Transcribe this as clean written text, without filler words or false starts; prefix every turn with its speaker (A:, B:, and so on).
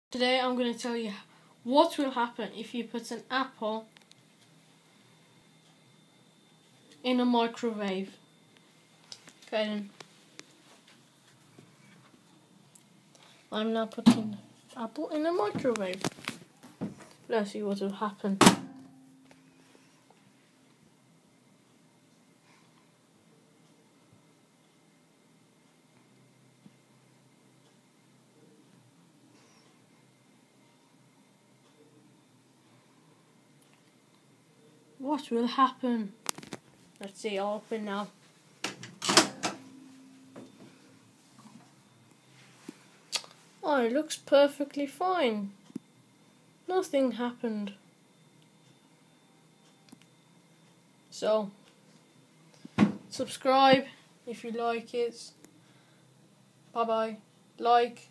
A: Today I'm going to tell you what will happen if you put an apple in a microwave. Okay then. I'm now putting the apple in a microwave. Let's see what will happen. What will happen? Let's see, I'll open now. Oh, it looks perfectly fine. Nothing happened. So, subscribe if you like it. Bye bye. Like.